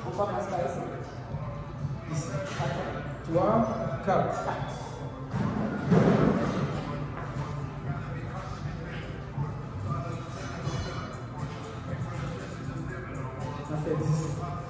On va passer par ici. Ici. Attends. 3, 4. On a fait 10.